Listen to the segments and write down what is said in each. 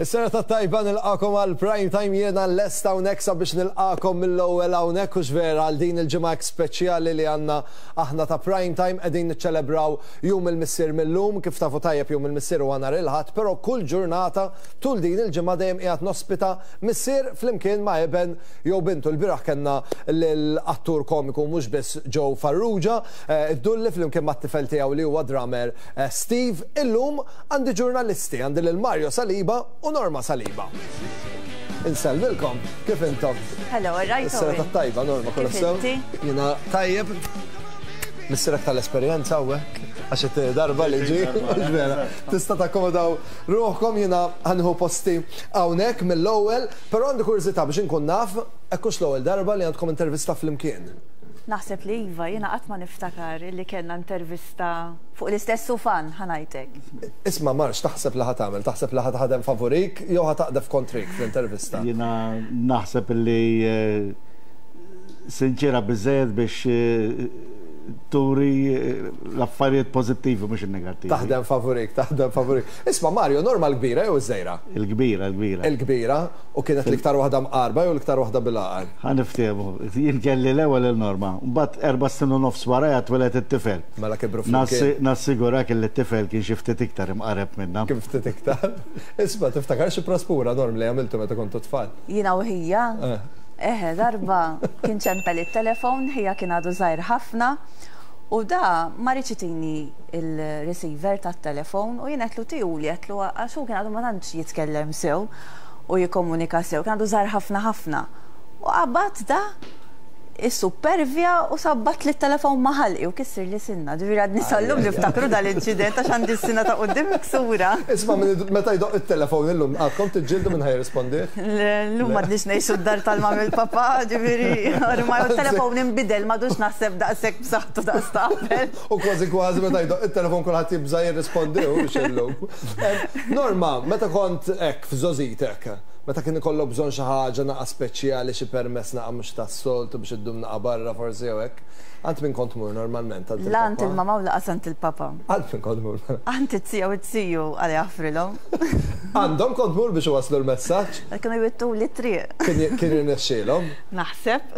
Is-sena tat-tajba nilqakom għal prime time jiena l-lest hawnhekk sabiex nilqakom mill-ewwel hawnhekk u x'vera għal din il-ġimgħa speċjali li għandna aħna ta' prime time qegħdin niċċelebraw jum il-missier millum kif tafu tajjeb jum il-missier huwa nhar il-ħadd, però kull ġurnata tul din il-ġimgħa dejjem qiegħed nospita missier flimkien ma' eben jew bintu. L-bieraħ kellna l-attur komiku mhux biss Joe Farrugia, iddulli flimkien mat-tifel tiegħu li huwa drummer Steve. Illum għandi ġurnalisti, għandi lil Mario Saliba u Norma Saliba. Inselmilkom, kif intom? Hello, right. Is-sena tat-tajba, Norma, kollha sew? Jiena tajjeb. Missirek tal-esperjenza hawnhekk għax darba li ġi, tista' takkomodaw ruħkom jiena ħanħu posti hawnhekk mill-ewwel, però għandi kurżità biex inkun naf hekkux l-ewwel darba li għandkom intervista flimkien. Naħseb li iva, jiena qatt ma niftakar li kellna intervista fuq l-istess sufan ħanajtek. Isma' Marx, taħseb li ħatamel, taħseb li ħadem favorik jew ħataqdef kontrik fl-intervista? Jiena naħseb li sinċera biżżejjed biex turi l-affarijiet pożittivi mhux in-negattivi. Taħdem favorik. Isma' Mario, Norma l-kbira jew iż-żejra? Il-kbira. Il-kbira u kienet l-iktar waħda mqarba jew l-iktar waħda bil-għaqal? Ħaniftehmu, jien kelli l-ewwel il-Norma, mbagħad 4 snin u nofs wara jatwelet it-tifel. Mela kibru flimkien. Nassigurak li t-tifel kien xi ftit iktar imqareb minnha. Kif ftit iktar? Isma' tiftakar xi prospura Norm li għamiltu meta kontu tfal? Jiena u hija? Darba kien ċempel it-telefon, hija kien għadu żgħir ħafna u da ma riċitini il-receiver tat-telefon u jien qedlu tiegħu li qedlu għax hu kien għadu ma tantx jitkellem sew u jikkomunika sew, kien għadu żgħir ħafna. U qabad da is-supervja u sabbat li t-telefon maħalqi u kissir li sinna. Ġifieri għad nisallum niftakru dal-inċident għax għandi s-sina ta' qudiem miksura. Isma' meta jdoq it-telefon illum għadkom tiġġieldu minn ħajrispondi? Llum m'għadniex ngħixu d-dar tal-mam il-papa, ġifieri ormai it-telefon inbidel m'għadux naħseb daqshekk b'saħħtu daqs qabel. U kważi meta jdoq it-telefon kulħadd jibża jirrispondi biex illum. Norma, meta kont hekk f'żożitek, meta kien ikollok bżonn xi ħaġa naqa' speċjali xi permess naqa' mhux tas-soltu biex iddum naqa' barra forsi jew hekk. Għand min kont mur normalment għand il-papa? La għand il-mama u laqas għand il-papa. Għand min kont mur? Għand it-tija u t-tiju għalli għafrilhom. Għandhom kont mur biex waslu l-messaġġ? Kienu jwittu li triq. Kien jirnexxielhom? Naħseb.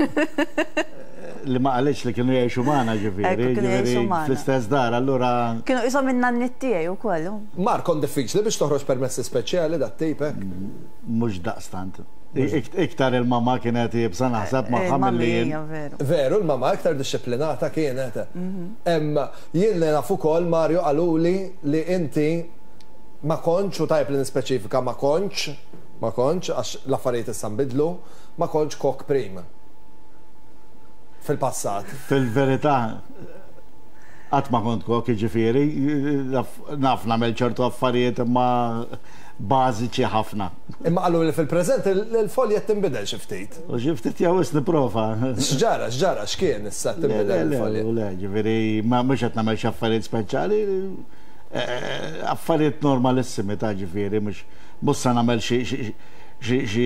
Li ma qalitx li kienu jgħixu magħna ġifieri, fl-istess dar, allura. Kienu qishom in-nannit tiegħi wkoll. Mar kont diffiċli biex toħroġ permessi speċjali dat-tipek? Mhux daqstant. Iktar il-mamma kienet jibsa naħseb magħha milli Veru, l-mamma iktar disciplinata kienet. Jien li naf ukoll Mario qaluli li inti ma kontx u tajb li nispeċifika ma kontx għax l-affarijiet issa nbidlu, ma kontx kok prim. Fil-passat. Fil-verità, qatt ma kont kok ġifieri, naf nagħmel ċertu affarijiet imma bażiċi ħafna. Imma qalu li fil-preżent il-foljet tinbidel xi ftit. U xi ftit jew is nipprova. X'ġara, x'kien issa tinbidel il-foljet? Le, ġifieri mhux qed nagħmel xi affarijiet speċjali, affarijiet normalissimi ta' ġifieri mhux se nagħmel xi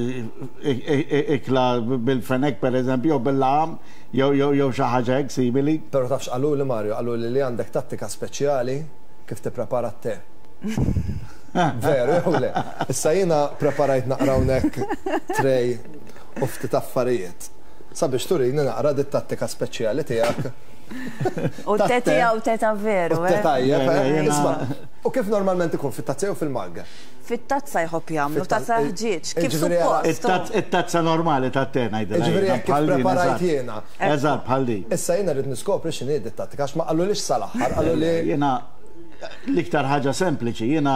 ikla bil-fenek pereżempju jew bil-laħam jew xi ħaġa hekk simili. Però tafx qalu li Mario, qalu li għandek tattika speċjali kif tipprepara t-te. Veru, jew le. Issa jiena preparajt naqra hawnhekk trej u ftit affarijiet. Sabiex turini naqra dit-tattika speċjali tiegħek. U t-tetija u teta veru, U kif normalment ikun fit-tazza jew fil-malga? Fit-tazza jħobb jagħmlu, tazza ħġieġ, kif suppost. It-tazza normali tat-te ngħidilha. Ġifieri hekk kif preparajt jiena. Eżatt bħal di. Issa jiena rrid niskopri x'inhi dit-tattika għax ma qallulix sal-aħħar, qalu li jiena l-iktar ħaġa sempliċi, jiena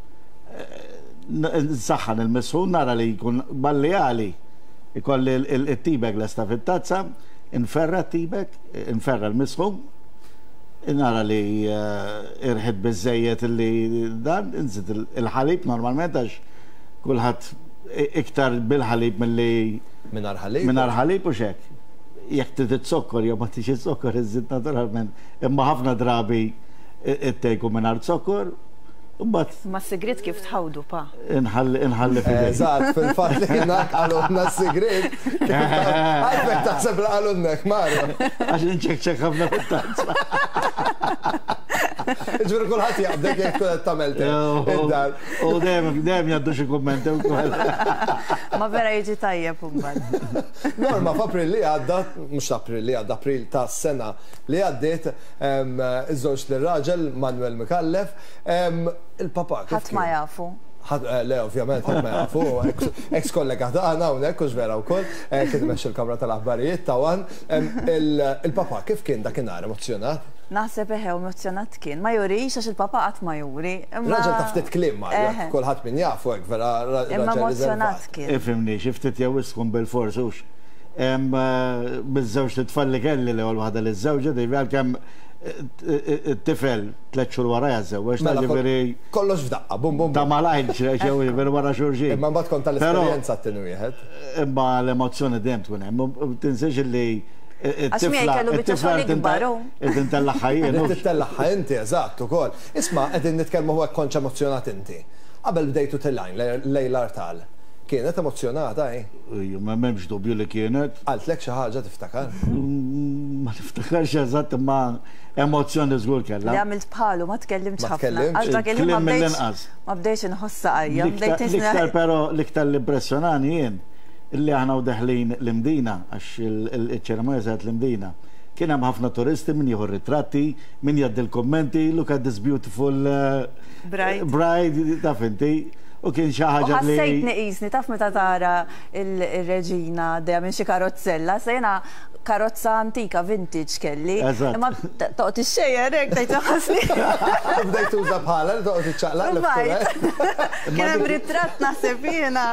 nsaħħan il-misħun nara li jkun ballijali ikolli il-tibek lesta fit-tazza, inferra t-tibek, inferra l-misħun, nara li irħed bizzejiet li dan, nżid il-ħalib normalment għax kulħadd iktar bil-ħalib mill-li minar ħalib u xek. Jekk trid zokkor jew ma tix zokkor iżid naturalment, imma ħafna drabi ittejku minar zokkor. Ma s-sigrit kif tħawdu pa? Inħalli fil-bejt. Eżatt, fil-fat li jennak għalunna s-sigrit. Għalfek taħseb għalunnek, Mario. Għax nċekċek ħafna fil-tazza. Ġveri kullħat jaqbdek jek kullħat tamel id-dar. U dem jaddu xie kommenti u koll. Ma vera jiġi tajjeb umbad. Norma, f'April li għadda, mux April li għadda, April ta' sena li għaddit iż-żewġ l-raġel Manuel Mikallef, il-papa. Ħadd ma jafu. Le, ovvjament, ħadd ma jafu, ex-kollega tagħna hawnhekk u vera wkoll, kien imexxi l-Kamra tal-Aħbarijiet tawan. Il-papa kif kien dakinhar emozjonat? Naħseb emozjonat kien. Ma jurix għax il-papa qatt ma juri. Raġel ta' ftit kliem Mario, kulħadd min jafu hekk vera raġel. Imma emozjonat kien. Ifhimni, xi ftit jew iskum bil-fors hux. Biż-żewġ titfalli kelli l-ewwel waħda liż-żewġa dejjem għalkemm it-tifel 3 xhur wara jażewweġ ta' ġifieri. Kollox f'daqqa, bum bum. Ta' malajn xew ġifieri wara xhurxin. Imma mbagħad kont tal-esperjenza t-tieni wieħed. Imma l-emozzjoni dejjem tkun hemm. Tinsiex li it-tifla it-tintellaħħa jien. It-tintellaħħa inti, eżatt, ukoll. Isma' qegħdin nitkellmu huwa konċ emozjonat inti. Qabel bdejtu tillajn lejla tal. Kienet emozjonata, Ma m'hemmx dubju li kienet. Għaltlek xi ħaġa tiftakar? Ma niftakarx eżatt imma emozzjoni żgur kellha. Li għamilt bħalu, ma tkellimx ħafna. Kliem mill-inqas. Ma bdejx inħossa qajja. L-iktar però l-iktar l-impressjonani jien illi aħna u deħlin l-imdina għax il-ċeremonja saret l-imdina. Kien hemm ħafna turisti min jieħu ritratti, min jgħaddi l-kommenti, look at this beautiful bride, taf inti. U kien xi ħaġa li. Ħassejt neqisni, taf meta tara il-reġina dejja minn xi karozzella, se jiena karozza antika vintage kelli. Imma toqgħod ix-xejjer hekk tgħid ħassni. Bdejt tuża bħala li toqgħod iċċaqlaq. Kien hemm ritratt naħseb jiena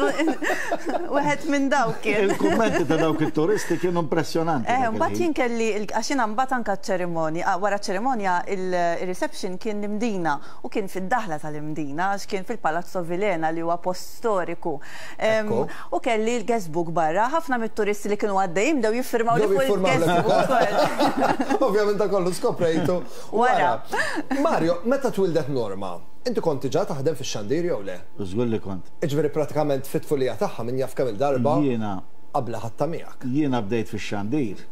wieħed minn dawk kien. Il-kummenti ta' dawk it-turisti kienu impressjonanti. Mbagħad jien kelli għax jiena mbagħad anke ċ-ċerimonja, wara ċ-ċerimonja il-reception kien l-imdina u kien fid-daħla tal-imdina għax kien fil-Palazzo Vilena li huwa post storiku. U kelli l-guestbook barra, ħafna mit-turisti li kienu għaddejjin dew jiffirmaw li fuq il-guestbook. Ovvjament ta' kollu skoprejtu. Wara. Mario, meta twildet Norma? Inti konti ġa taħdem fix-xandir jew le? Żgur li kont. Iġveri pratikament fit-tfulija tagħha min jaf kemm il-darba. Jiena qabla ħatta miegħek. Jiena bdejt fix-xandir.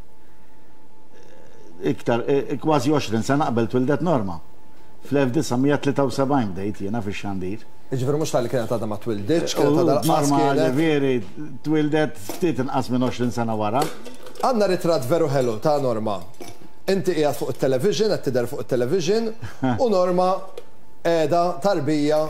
Iktar kważi 20 sena qabel twildet Norma. Fl-1973 bdejt jiena fix-xandir. Iġveri mhux tal-li kienet għadha ma twilditx, kienet għadha Norma veri twildet ftit inqas minn 20 sena wara. Għandna ritratt veru ħelu ta' Norma. Inti qiegħed fuq it-television, qed tidher fuq it-television, u Norma qiegħda tarbija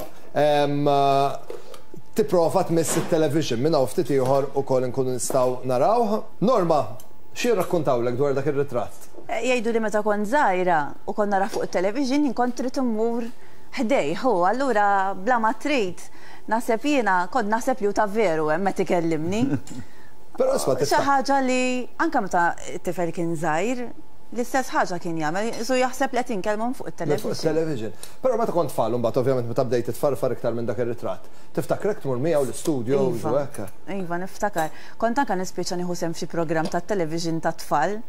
tipprova tmiss it-television minn hawn ftit ieħor ukoll inkunu nistgħu narawh. Norma, xi rrakkuntawlek dwar dak ir-ritratt? Jgħidu li meta kont żgħira u kont nara fuq it-television jien trid immur ħdej, allura bla ma trid naħseb jiena kont naħseb li ta' veru hemm meta ikellimni. Però isma' xi ħaġa li anke meta t-tifel kien żgħir l-istess ħaġa kien jagħmel, so jaħseb li qed inkellmhom fuq it-television. Però meta kont tfal mbagħad ovvjament meta bdejt titfarfar iktar minn dak ir-ritratt. Tiftakrek tmur miegħu l-istudio u hekk. Iva, niftakar. Kont anke nispiċċa nieħu sehem f'xi programm tat-television tat-tfal.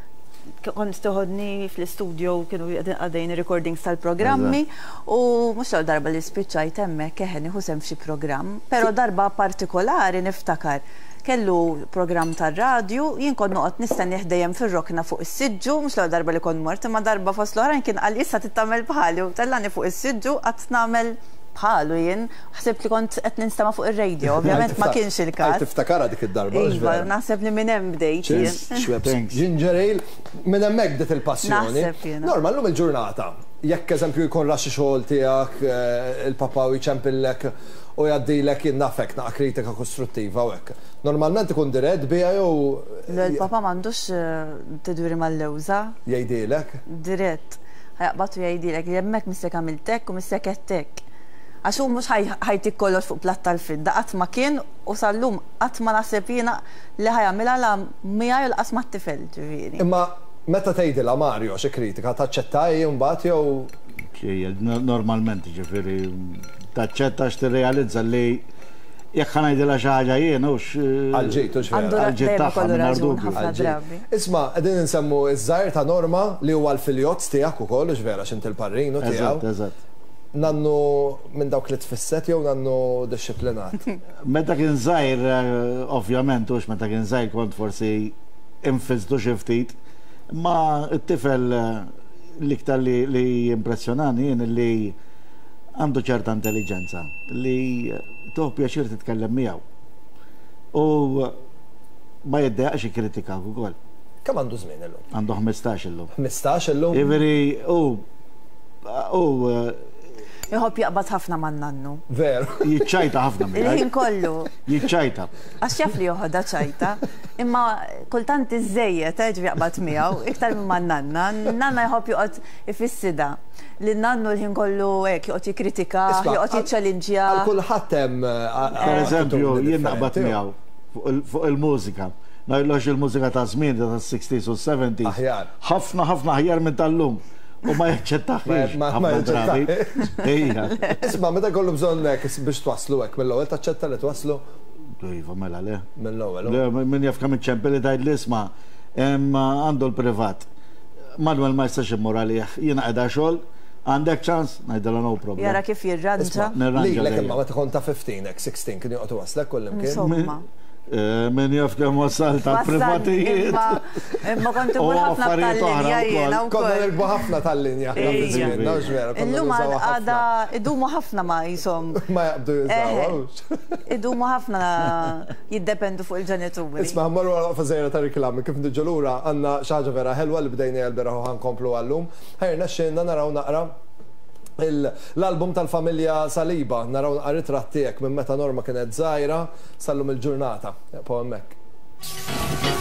Kont toħodni fl-istudio kienu għadajn recordings tal-programmi u mux darba li spiċċajt hemmhekk nieħu sehem f'xi programm, però darba partikolari niftakar. Kellu programm tar-radju, jien kont noqgħod nistenni dejjem fir-rokna fuq is-siġġu, mhux l darba li kont mort, imma darba fost l-oħrajn kien qal issa tittamel bħali u tellani fuq is-siġġu qatt nagħmel bħalu jien, ħseb li kont qed ninstema' fuq ir-radio, ovvjament ma kienx il-każ. Tiftakara dik id-darba. Iva, naħseb li minn hemm bdejt jien. Ginger ale, minn hemmhekk det il-passjoni. Norma llum il-ġurnata, jekk eżempju jkun raxxi xogħol tiegħek, il-papa u jċempillek u jgħaddilek innafek naqa' kritika kostruttiva u hekk. Normalment ikun dirett biha jew. Il-papa m'għandux tidwiri mal-lewża. Jgħidilek? Dirett. Ħajaqbad u jgħidilek li hemmhekk missek għamiltek u missek qedtek. Għax hu mhux ħajtik kollox fuq platt tal-fidda qatt ma kien u sal-lum qatt ma naħseb jiena li ħajamilha la miegħi u laqas mat-tifel ġifieri. Imma meta tgħidilha Mario xi kritika taċċettaj mbagħad jew normalment ġifieri taċċetta x'tirrealizza li jekk ngħidilha xi ħaġa jien hux għall-ġid għall-ġid tagħha mingħajr ħafna drabi. Isma' qegħdin insemmu iż-żgħir ta' Norma li huwa l-filjozz tiegħek ukoll x'vera x'int il-parrinu tiegħu. Eżatt. Nannu minn dawk li tfisset jew nannu disciplinat? Meta kien żgħir, ovvjament hux meta kien żgħir kont forsi infizdu xi ftit, ma t-tifel l-iktar li impressjonani jien li għandu ċerta intelligenza li tuħ pjaċir titkellem miegħu. U ma jiddejaqx ikkritikaw ukoll. Kemm għandu żmien illum? Għandu 15 illum. 15 illum? Iveri, Jħobb jaqbad ħafna man nannu. Veru. Jitċajta ħafna miegħu. Il-ħin kollu. Jitċajta. Għax jaf li joħodha ċajta, imma kultant iż-żejjed ġifi jaqbad miegħu iktar minn man nanna. Nanna jħobb joqgħod ifissida. Li nannu l-ħin kollu hekk joqgħod jikkritika, joqgħod jiċċalinġja. Għal kulħadd hemm. Per eżempju, jien naqbad miegħu fuq il-mużika. Najlox il-mużika ta' żmien ta' 60s u 70s. Aħjar. Ħafna aħjar minn tal-lum. U ma jaċċettaħiex. Ma Isma, meta kollu bżonn biex twaslu hekk mill-ewwel taċċetta li twaslu? Iva, mela le. Mill-ewwel. Le, min jaf kemm iċċempeli tgħid l-isma' għandu l-privat. Manuel ma jistax immoralih. Jiena qiegħda xogħol, għandek ċans, ngħidilha no problem. Jara kif jirranġa. Lilek imma meta tkun ta' 15 16 kien joqgħod waslek kullimkien. Insomma. Min jaf kemm wasal tal-privatijiet. Imma kont imur ħafna tal-linja jiena wkoll. Konna nirbu ħafna tal-linja. Illum għada idumu ħafna ma jisom. Ma jaqbdu jiżawawx. Idumu ħafna jiddependu fuq il-ġenituri. Isma' marru għal żejra ta' riklami kif niġu lura għandna xi ħaġa vera ħelwa li bdejna l-beraħ u ħankomplu għallum. Ħajrna xinna naraw naqra l-album tal-familja Saliba, naraw ritratti tiegħek minn meta Norma kienet żgħira sallum il-ġurnata. Po hemmhekk.